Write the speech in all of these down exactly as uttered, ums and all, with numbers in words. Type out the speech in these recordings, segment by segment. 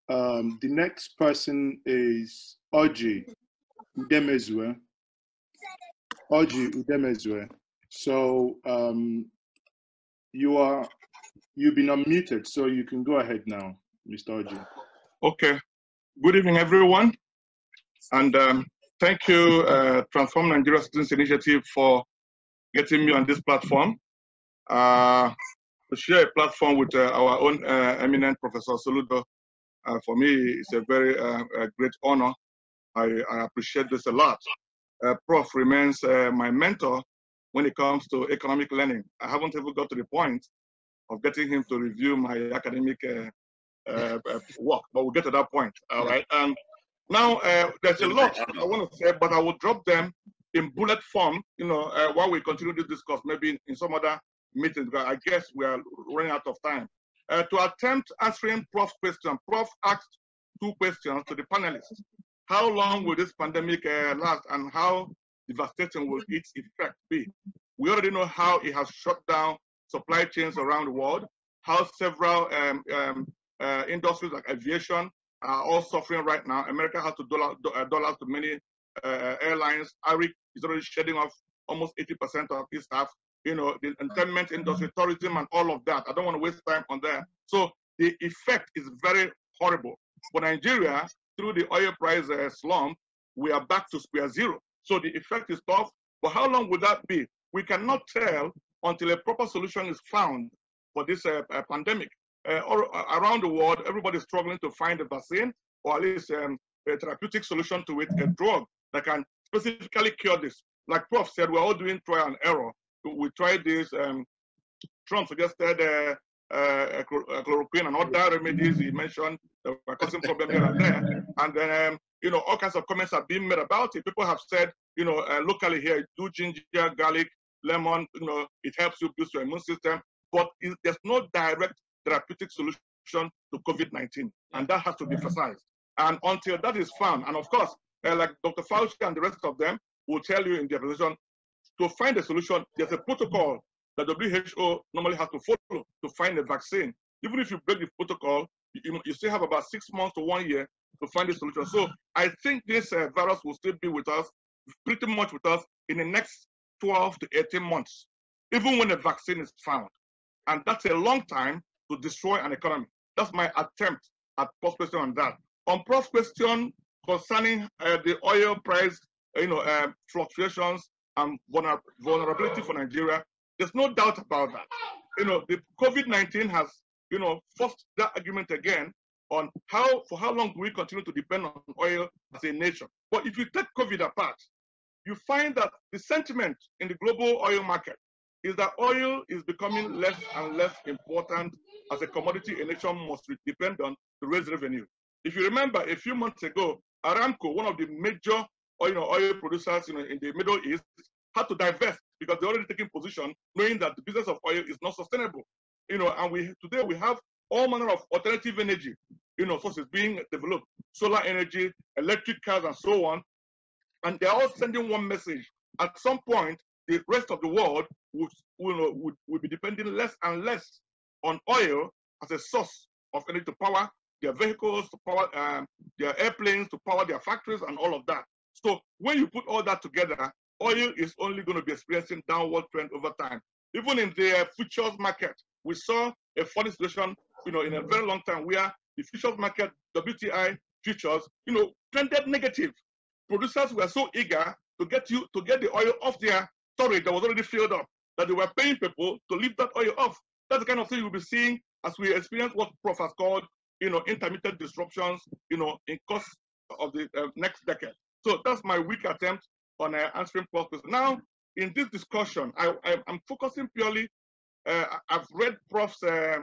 Um, the next person is Oji Udemezwe. Oji Udemezwe. So um, you are you've been unmuted, so you can go ahead now, Mister Oji. Okay. Good evening, everyone, and um, thank you, uh, Transform Nigeria Citizens Initiative, for getting me on this platform. Uh, to share a platform with uh, our own uh, eminent Professor Soludo, uh, for me, it's a very uh, a great honor. I, I appreciate this a lot. Uh, Prof remains uh, my mentor when it comes to economic learning. I haven't ever got to the point of getting him to review my academic uh, uh, uh, work, but we'll get to that point, all right? And now, uh, there's a lot I want to say, but I will drop them in bullet form, you know, uh, while we continue to discuss, maybe in, in some other meetings, because I guess we are running out of time. Uh, to attempt answering Prof's question, Prof asked two questions to the panelists. How long will this pandemic uh, last, and how devastating will its effect be? We already know how it has shut down supply chains around the world, how several um, um, uh, industries like aviation are all suffering right now. America has to dollar, do, uh, dollars to many uh, airlines. Arik is already shedding off almost eighty percent of his staff. You know, the entertainment industry, tourism, and all of that. I don't want to waste time on that. So the effect is very horrible. For Nigeria, through the oil price uh, slump, we are back to square zero. So the effect is tough. But how long would that be? We cannot tell until a proper solution is found for this uh, uh, pandemic. Uh, or, uh, around the world, everybody is struggling to find a vaccine, or at least um, a therapeutic solution to it, a drug that can specifically cure this. Like Prof said, we're all doing trial and error. We tried this. Um, Trump suggested uh, uh, chloroquine and other remedies. He mentioned that were causing problems here and there. And then, um, you know, all kinds of comments are being made about it. People have said, you know, uh, locally here, do ginger, garlic, lemon, you know, it helps you boost your immune system. But it, there's no direct therapeutic solution to COVID nineteen. And that has to be emphasized. And until that is found, and of course, uh, like Doctor Fauci and the rest of them will tell you in their position, to find a solution, there's a protocol that W H O normally has to follow to find a vaccine. Even if you break the protocol, you, you still have about six months to one year to find a solution. So I think this uh, virus will still be with us, pretty much with us, in the next twelve to eighteen months, even when a vaccine is found. And that's a long time to destroy an economy. That's my attempt at Prof's question on that. On Prof's question concerning uh, the oil price, you know, uh, fluctuations and vulner vulnerability for Nigeria, there's no doubt about that. You know, the COVID nineteen has, you know, forced that argument again on how, for how long do we continue to depend on oil as a nation. But if you take COVID apart, you find that the sentiment in the global oil market is that oil is becoming less and less important as a commodity a nation must depend on to raise revenue. If you remember, a few months ago, Aramco, one of the major oil, you know, oil producers, you know, in the Middle East, had to divest because they're already taking position, knowing that the business of oil is not sustainable. You know, and we today we have all manner of alternative energy, you know, sources being developed, solar energy, electric cars, and so on. And they're all sending one message. At some point, the rest of the world would, will, would, would be depending less and less on oil as a source of energy to power their vehicles, to power um, their airplanes, to power their factories, and all of that. So when you put all that together, oil is only going to be experiencing downward trend over time. Even in the futures market, we saw a funny situation, you know, in a very long time where the futures market, W T I futures, you know, trended negative. Producers were so eager to get you to get the oil off their storage that was already filled up that they were paying people to leave that oil off. That's the kind of thing you'll be seeing as we experience what Prof has called, you know, intermittent disruptions, you know, in course of the uh, next decade. So that's my weak attempt on uh, answering Prof's question. Now, in this discussion, I, I, I'm focusing purely, uh, I've read Prof's uh,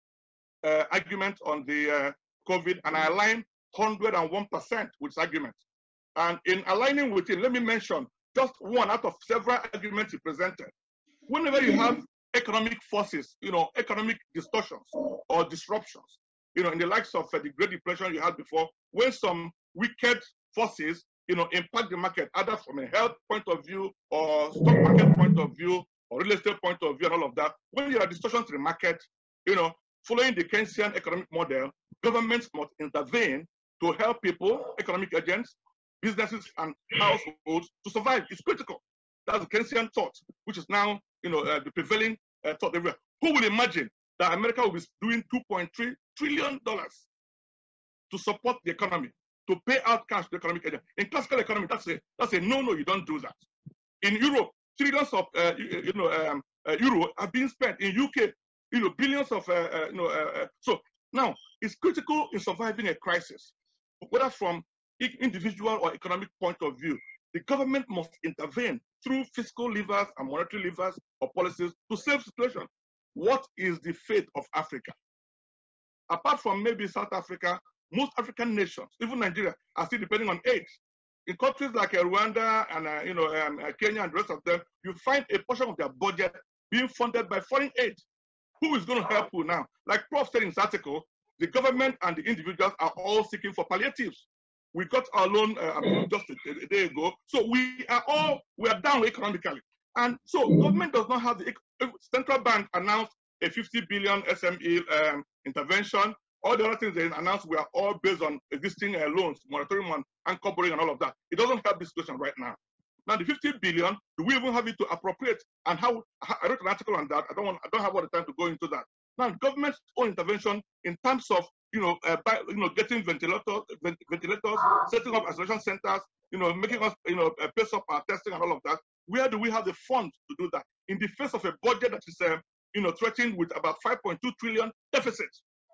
uh, argument on the uh, COVID, and I align one hundred one percent with his argument. And in aligning with him, let me mention just one out of several arguments he presented. Whenever you have economic forces, you know, economic distortions or disruptions, you know, in the likes of uh, the Great Depression you had before, when some wicked forces, you know, impact the market, either from a health point of view or stock market point of view or real estate point of view and all of that, when there are distortions in the market, you know, following the Keynesian economic model, governments must intervene to help people, economic agents, businesses, and households to survive. It's critical. That's the Keynesian thought, which is now, you know, uh, the prevailing uh, thought everywhere. Who will imagine that America will be doing two point three trillion dollars to support the economy, to pay out cash to the economic agent? In classical economy, that's a that's a no, no, you don't do that. In Europe, trillions of uh, you, you know um, uh, euro are being spent. In U K, you know, billions of uh, uh, you know. Uh, uh, so now it's critical in surviving a crisis, whether from individual or economic point of view. The government must intervene through fiscal levers and monetary levers or policies to save the situation. What is the fate of Africa? Apart from maybe South Africa, most African nations, even Nigeria, are still depending on aid. In countries like uh, Rwanda and uh, you know um, uh, Kenya and the rest of them, you find a portion of their budget being funded by foreign aid. Who is going to help who now? Like Prof said in this article, the government and the individuals are all seeking for palliatives. We got our loan uh, just a, a day ago, so we are all we are down economically, and so government does not have the central bank announced a fifty billion S M E um, intervention. All the other things they announced were all based on existing uh, loans, moratorium on anchor borrowing and all of that. It doesn't help this situation right now. Now the fifty billion, do we even have it to appropriate? And how? I wrote an article on that. I don't want. I don't have all the time to go into that. Now government's own intervention in terms of you know, uh, by, you know, getting ventilators, ventilators, setting up isolation centers, you know, making us, you know, uh, pace up our testing and all of that. Where do we have the funds to do that? In the face of a budget that is, uh, you know, threatened with about five point two trillion deficit.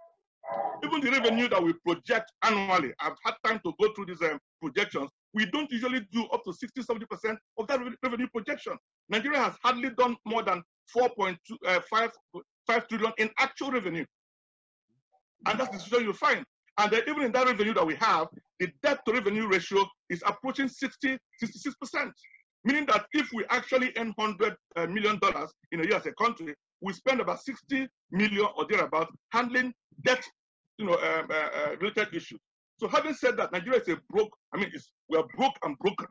Even the revenue that we project annually, I've had time to go through these um, projections. We don't usually do up to sixty, seventy percent of that revenue projection. Nigeria has hardly done more than four point five trillion in actual revenue. And that's the situation you find. And then even in that revenue that we have, the debt to revenue ratio is approaching sixty, sixty-six percent. Meaning that if we actually earn one hundred million dollars in a year as a country, we spend about sixty million or thereabout handling debt, you know, um, uh, uh, related issues. So having said that, Nigeria is a broke, I mean, it's, we are broke and broken.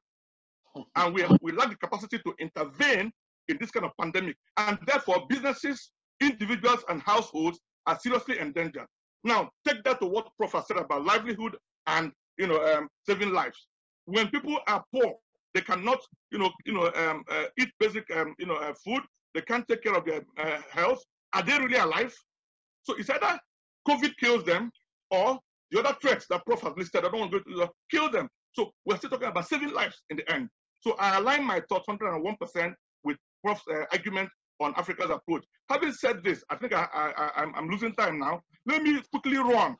And we, we lack the capacity to intervene in this kind of pandemic. And therefore, businesses, individuals, and households are seriously endangered. Now, take that to what Prof said about livelihood and you know um, saving lives. When people are poor, they cannot you know you know um, uh, eat basic um, you know uh, food. They can't take care of their uh, health. Are they really alive? So it's either COVID kills them, or the other threats that Prof has listed. I don't want to go to uh, kill them. So we're still talking about saving lives in the end. So I align my thoughts one hundred one percent with Prof's uh, argument on Africa's approach. Having said this, I think I, I, I, I'm losing time now. Let me quickly run.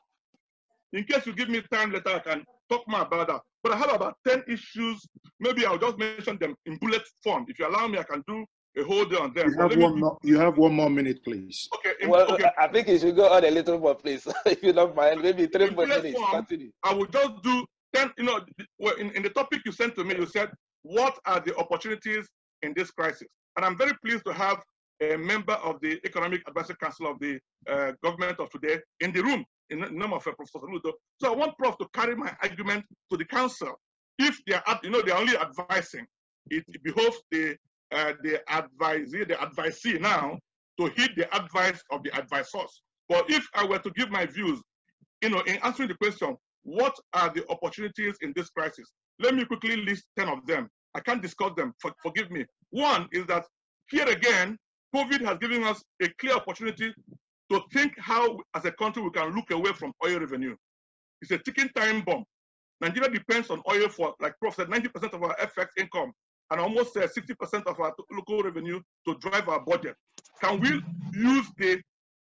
In case you give me time later, I can talk more about that. But I have about ten issues. Maybe I'll just mention them in bullet form. If you allow me, I can do a whole day on them. You have, one, more, you have one more minute, please. Okay. In, well, okay. I think you should go on a little more, please. If you don't mind, maybe three more minutes. Form, Continue. I will just do ten, you know, in, in the topic you sent to me, you said, what are the opportunities in this crisis? And I'm very pleased to have a member of the Economic Advisory Council of the uh, government of today in the room, in the name of uh, Professor Soludo. So I want Prof to carry my argument to the council. If they are, you know, they're only advising, it behoves the uh, the advisee, the advisee now to heed the advice of the advisors. But if I were to give my views, you know, in answering the question, what are the opportunities in this crisis? Let me quickly list ten of them. I can't discuss them, for, forgive me. One is that here again, COVID has given us a clear opportunity to think how, as a country, we can look away from oil revenue. It's a ticking time bomb. Nigeria depends on oil for, like Prof said, ninety percent of our F X income and almost uh, sixty percent of our local revenue to drive our budget. Can we use the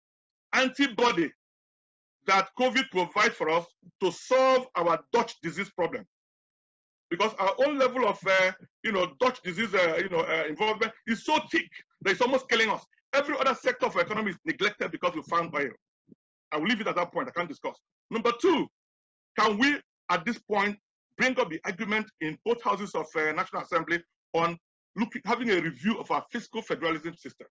antibody that COVID provides for us to solve our Dutch disease problem? Because our own level of, uh, you know, Dutch disease, uh, you know, uh, involvement is so thick that it's almost killing us. Every other sector of our economy is neglected because we found oil. I will leave it at that point. I can't discuss. Number two, can we, at this point, bring up the argument in both houses of uh, National Assembly on looking, having a review of our fiscal federalism system?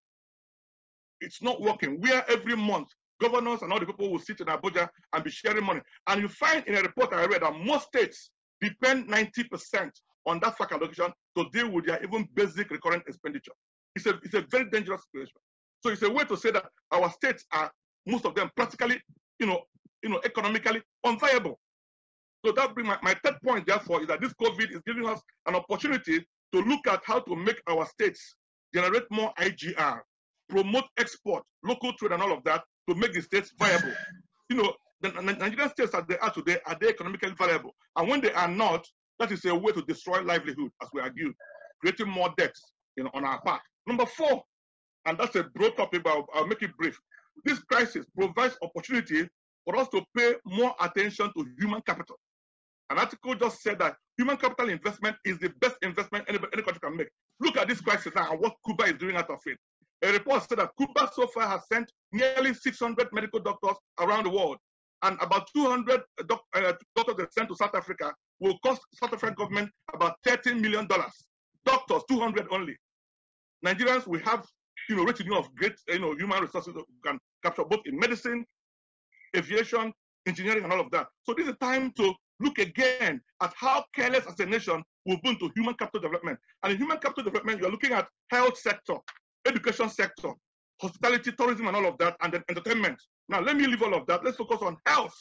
It's not working. Where every month, governors and all the people will sit in Abuja and be sharing money. And you find in a report I read that most states depend ninety percent on that fact allocation to deal with their even basic recurrent expenditure. It's a, it's a very dangerous situation. So it's a way to say that our states are, most of them practically, you know, you know, economically unviable. So that brings my, my third point, therefore, is that this COVID is giving us an opportunity to look at how to make our states generate more I G R, promote export, local trade, and all of that to make the states viable. You know, the Nigerian states as they are today, are they economically viable? And when they are not, that is a way to destroy livelihood, as we argued, creating more debts, you know, on our part. Number four, and that's a broad topic, but I'll, I'll make it brief. This crisis provides opportunity for us to pay more attention to human capital. An article just said that human capital investment is the best investment any, any country can make. Look at this crisis now and what Cuba is doing out of it. A report said that Cuba so far has sent nearly six hundred medical doctors around the world, and about two hundred doc, uh, doctors they sent to South Africa will cost South African government about thirteen million dollars. Doctors, two hundred only. Nigerians, we have, you know, retinue of great, you know, human resources that we can capture both in medicine, aviation, engineering, and all of that. So this is a time to look again at how careless as a nation we've been to human capital development. And in human capital development, you're looking at health sector, education sector, hospitality, tourism, and all of that, and then entertainment. Now, let me leave all of that. Let's focus on health.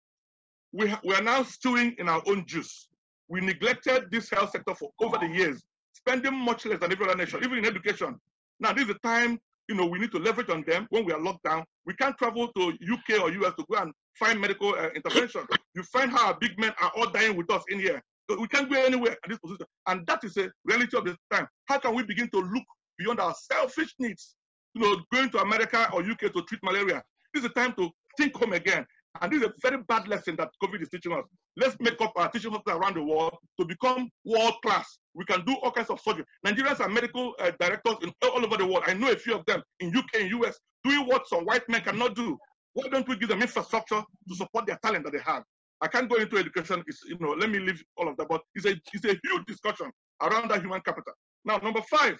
We, we are now stewing in our own juice. We neglected this health sector for over the years, spending much less than every other nation, even in education. Now, this is the time, you know, we need to leverage on them when we are locked down. We can't travel to U K or U S to go and find medical uh, intervention. You find how our big men are all dying with us in here. So we can't go anywhere at this position. And that is a reality of the time. How can we begin to look beyond our selfish needs? You know, going to America or U K to treat malaria. This is the time to think home again. And this is a very bad lesson that COVID is teaching us. Let's make up our teaching hospitals around the world to become world class. We can do all kinds of surgery. Nigerians are medical uh, directors in all over the world. I know a few of them in U K and U S doing what some white men cannot do. Why don't we give them infrastructure to support their talent that they have? I can't go into education. It's, you know, let me leave all of that. But it's a it's a huge discussion around that human capital. Now, number five,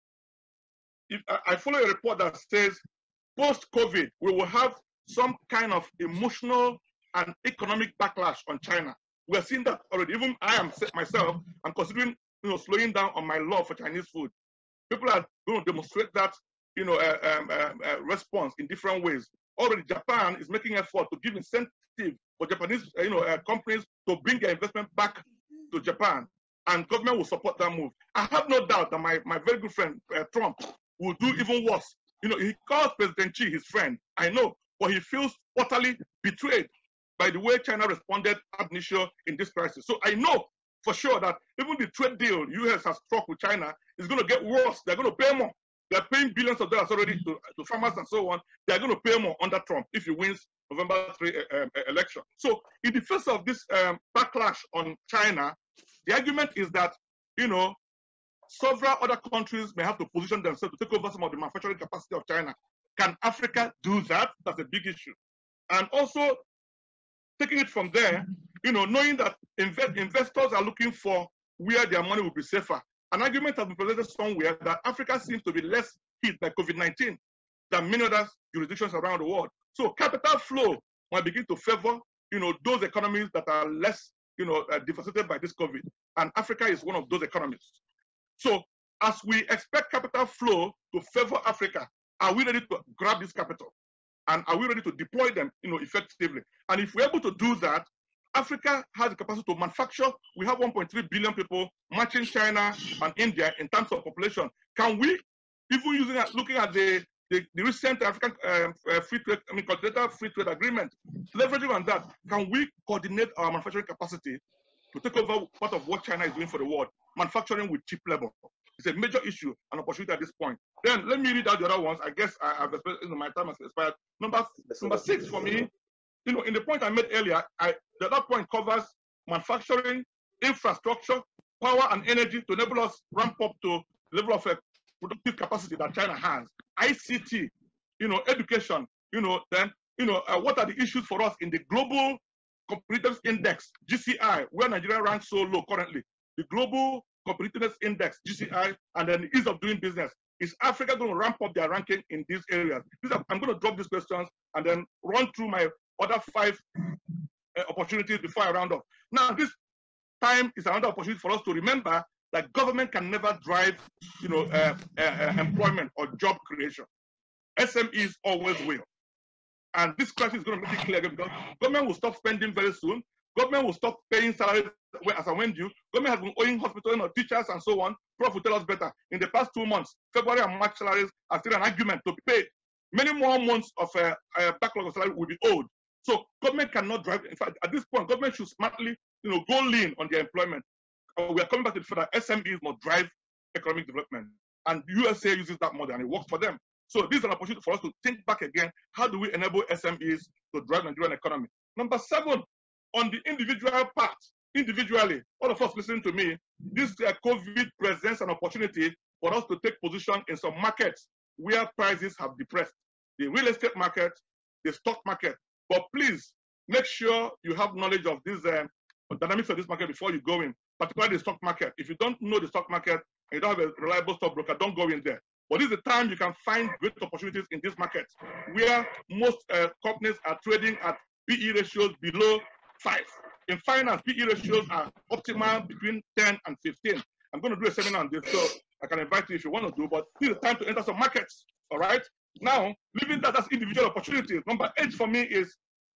if I, I follow a report that says post-COVID we will have some kind of emotional and economic backlash on China. We are seeing that already. Even I am myself, I'm considering, you know, slowing down on my love for Chinese food. People are going to demonstrate that, you know, uh, um, uh, uh, response in different ways. Already, Japan is making effort to give incentive for Japanese, uh, you know, uh, companies to bring their investment back to Japan, and government will support that move. I have no doubt that my my very good friend uh, Trump will do even worse. You know, he calls President Xi his friend. I know. But he feels utterly betrayed by the way China responded ab initio in this crisis. So I know for sure that even the trade deal U S has struck with China is going to get worse. They're going to pay more. They're paying billions of dollars already to, to farmers and so on. They're going to pay more under Trump if he wins November third uh, uh, election. So in the face of this um, backlash on China, the argument is that, you know, several other countries may have to position themselves to take over some of the manufacturing capacity of China. Can Africa do that? That's a big issue. And also, taking it from there, you know, knowing that invest investors are looking for where their money will be safer. An argument has been presented somewhere that Africa seems to be less hit by COVID nineteen than many other jurisdictions around the world. So capital flow might begin to favor, you know, those economies that are less, you know, uh, devastated by this COVID. And Africa is one of those economies. So as we expect capital flow to favor Africa, are we ready to grab this capital? And are we ready to deploy them, you know, effectively? And if we're able to do that, Africa has the capacity to manufacture. We have one point three billion people matching China and India in terms of population. Can we, even using looking at the, the, the recent African uh, uh, free trade, I mean, continental free trade agreement, leveraging on that, can we coordinate our manufacturing capacity to take over part of what China is doing for the world, manufacturing with cheap labor? It's a major issue and opportunity at this point. Then let me read out the other ones. I guess I, I've you know, my time has expired. Number number six for me, you know, in the point I made earlier, I, the other point covers manufacturing, infrastructure, power and energy to enable us ramp up to the level of a productive capacity that China has. I C T, you know, education, you know, then, you know, uh, what are the issues for us in the global competitiveness index, G C I, where Nigeria ranks so low currently. The global competitiveness index, G C I, and then the ease of doing business. Is Africa going to ramp up their ranking in these areas? These are, I'm going to drop these questions and then run through my other five uh, opportunities before I round up. Now, this time is another opportunity for us to remember that government can never drive, you know, uh, uh, uh, employment or job creation. S M Es always will. And this crisis is going to make it clear again because government will stop spending very soon. Government will stop paying salaries as I went due. Government has been owing hospitals, you know, teachers and so on. Prof will tell us better. In the past two months, February and March salaries are still an argument to be paid. Many more months of uh, uh, backlog of salary will be owed. So government cannot drive. In fact, at this point, government should smartly, you know, go lean on their employment. Uh, we are coming back to the fact that S M Es must drive economic development, and U S A uses that model, and it works for them. So this is an opportunity for us to think back again. How do we enable S M Es to drive Nigerian economy? Number seven, on the individual part, individually, all of us listening to me, this uh, COVID presents an opportunity for us to take position in some markets where prices have depressed. The real estate market, the stock market. But please make sure you have knowledge of this uh, dynamics of this market before you go in, particularly the stock market. If you don't know the stock market and you don't have a reliable stockbroker, don't go in there. But this is the time you can find great opportunities in this market, where most uh, companies are trading at P E ratios below five. In finance, P E ratios are optimal between ten and fifteen. I'm going to do a seminar on this, so I can invite you if you want to do, but this is the time to enter some markets, all right? Now, leaving that as individual opportunities, number eight for me is,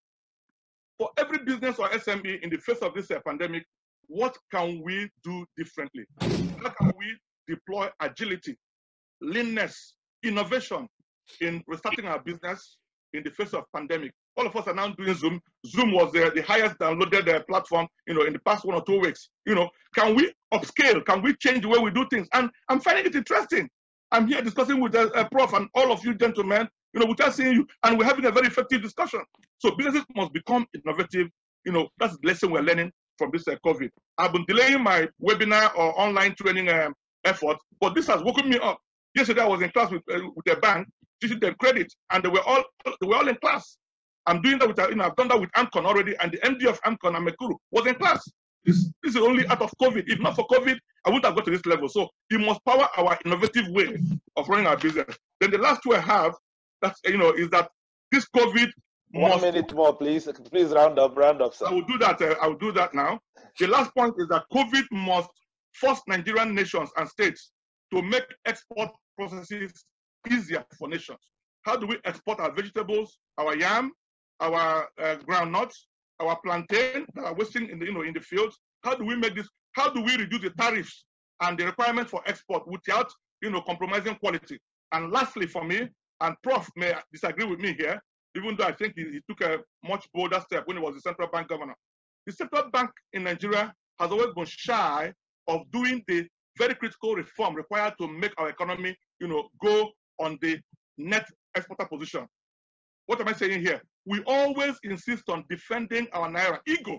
for every business or S M E in the face of this uh, pandemic, what can we do differently? How can we deploy agility, leanness, innovation in restarting our business in the face of pandemic? All of us are now doing Zoom. Zoom was uh, the highest downloaded uh, platform, you know, in the past one or two weeks. You know, can we upscale? Can we change the way we do things? And I'm finding it interesting. I'm here discussing with a, a prof and all of you gentlemen, you know, without seeing you, and we're having a very effective discussion. So businesses must become innovative. You know, that's the lesson we're learning from this uh, COVID. I've been delaying my webinar or online training um, effort, but this has woken me up. Yesterday I was in class with uh, with a bank, teaching them credit, and they were all they were all in class. I'm doing that with, you know, I've done that with Amcon already, and the M D of Amcon, Amekuru, was in class. This, this is only out of COVID. If not for COVID, I wouldn't have got to this level. So we must power our innovative way of running our business. Then the last two I have, that's, you know, is that this COVID One must, minute more, please. Please round up, round up, sir. I will do that. Uh, I will do that now. The last point is that COVID must force Nigerian nations and states to make export processes easier for nations. How do we export our vegetables, our yam, our uh, groundnuts, our plantain that are wasting in the, you know, in the fields? How do we make this? How do we reduce the tariffs and the requirements for export without, you know, compromising quality? And lastly, for me, and Prof may disagree with me here, even though I think he, he took a much bolder step when he was the central bank governor. The central bank in Nigeria has always been shy of doing the very critical reform required to make our economy, you know, go on the net exporter position. What am I saying here? We always insist on defending our naira ego.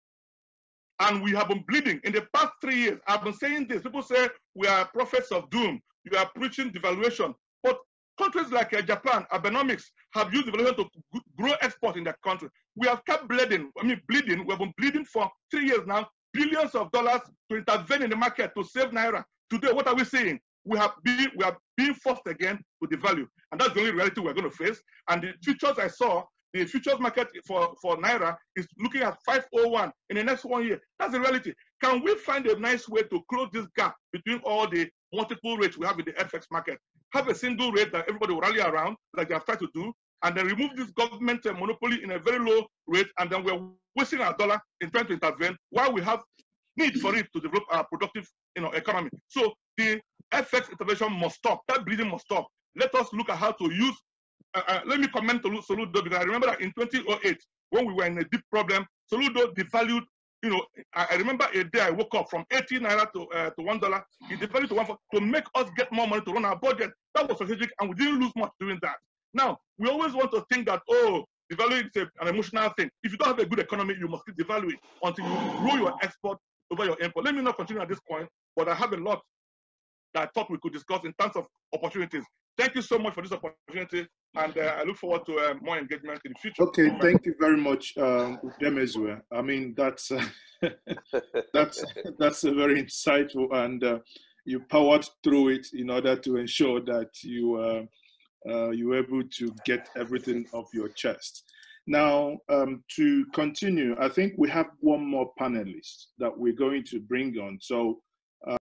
And we have been bleeding. In the past three years, I've been saying this. People say we are prophets of doom. You are preaching devaluation. But countries like uh, Japan, Abenomics, have used devaluation to grow export in their country. We have kept bleeding. I mean, bleeding. We have been bleeding for three years now. Billions of dollars to intervene in the market to save naira. Today, what are we saying? We have been we are being forced again to devalue, and that's the only reality we're going to face. And the futures I saw, the futures market for for naira is looking at five oh one in the next one year. That's the reality. Can we find a nice way to close this gap between all the multiple rates we have in the F X market? Have a single rate that everybody will rally around, like they have tried to do, and then remove this government uh, monopoly in a very low rate, and then we're wasting our dollar in trying to intervene while we have need for it to develop our productive, you know, economy. So the F X intervention must stop. That bleeding must stop. Let us look at how to use. Uh, uh, let me comment to Soludo, because I remember that in twenty oh eight, when we were in a deep problem, Soludo devalued. You know, I, I remember a day I woke up from eighty naira to uh, to one dollar. He devalued to one for, to make us get more money to run our budget. That was strategic, and we didn't lose much doing that. Now we always want to think that, oh, devaluing is a, an emotional thing. If you don't have a good economy, you must keep devaluing until you grow your export over your import. Let me not continue at this point, but I have a lot that I thought we could discuss in terms of opportunities. Thank you so much for this opportunity, and uh, I look forward to uh, more engagement in the future. Okay, thank you very much, um, Udemezue. I mean, that's uh, that's that's a very insightful, and uh, you powered through it in order to ensure that you uh, uh, you were able to get everything off your chest. Now, um, to continue, I think we have one more panelist that we're going to bring on. So